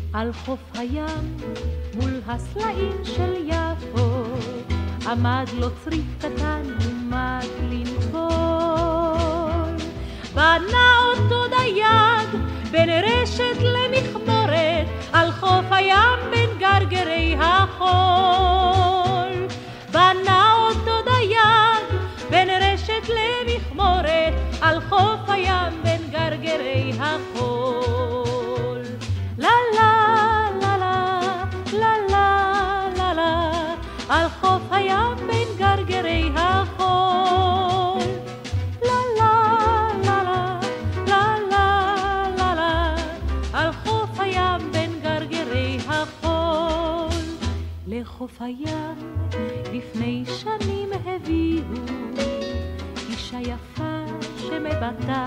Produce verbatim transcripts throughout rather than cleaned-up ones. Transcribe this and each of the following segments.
על חוף הים מול הסלעים של יפו עמד לו צריף קטן ומד לנפול. בנה אותו דייג בין רשת למכמורת על חוף הים בין גרגרי החול. בנה אותו דייג בין רשת למכמורת על חוף הים בין גרגרי החול. לה לה לה לה לה לה לה לה על חוף הים בין גרגרי החול. לה לה לה לה לה לה לה על חוף הים בין גרגרי החול. לחוף הים לפני שנים הביאו אישה יפה שמבטה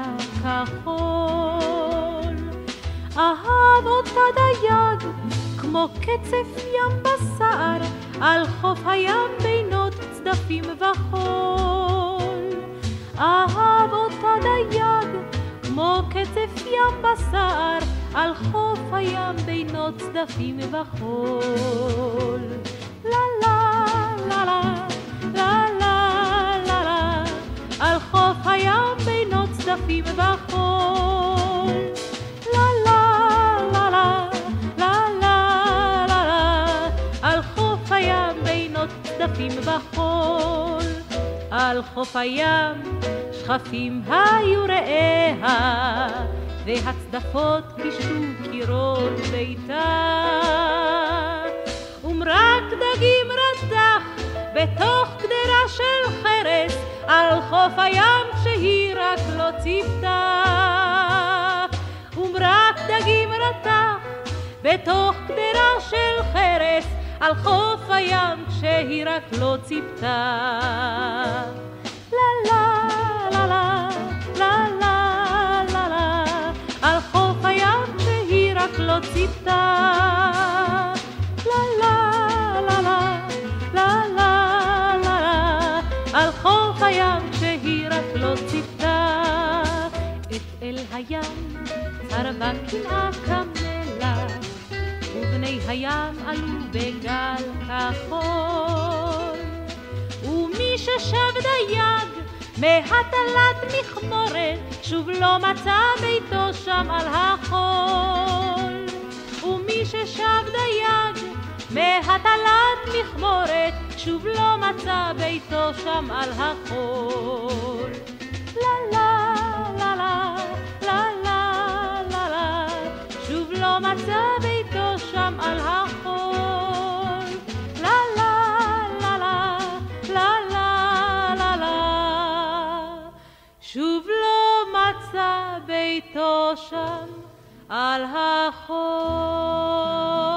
כחול. אהב אותה דייג כמו קצף ים בשר על חוף הים בינות צדפים וחול. אהב אותה דייג כמו קצף ים בשר על חוף הים בינות צדפים וחול. לה לה לה לה לה לה לה לה על חוף הים בינות צדפים וחול. לה לה לה לה לה לה לה לה על חוף הים בינות צדפים וחול. על חוף הים שכפים היו רעיה והצדפות קישו קירות ביתה. ומרק דגים רתח בתוך גדרה של חרס על חוף הים שהיא רק לא ציפתה. ומרק דגים רתח בתוך גדרה של חרס על חוף הים שהיא רק לא ציפתה. לה לה לה לה לה לה לה לה על חוף הים שהיא רק לא ציפתה. לה לה לה לה לה לה לה לה על חוף הים שהיא רק לא ציפתה. את אל הים צרבה קנאה כמלה ובני הים עלו בגל כחול. ומי ששב דייג מהטלת מכמורת שוב לא מצא ביתו שם על החול. ומי ששב דייג מהטלת מכמורת שוב לא מצא ביתו שם על החול. לה לה לה לה לה לה לה לה שוב לא מצא ביתו שם על החול. לה לה לה לה לה לה לה שוב לא מצא ביתו שם על החול.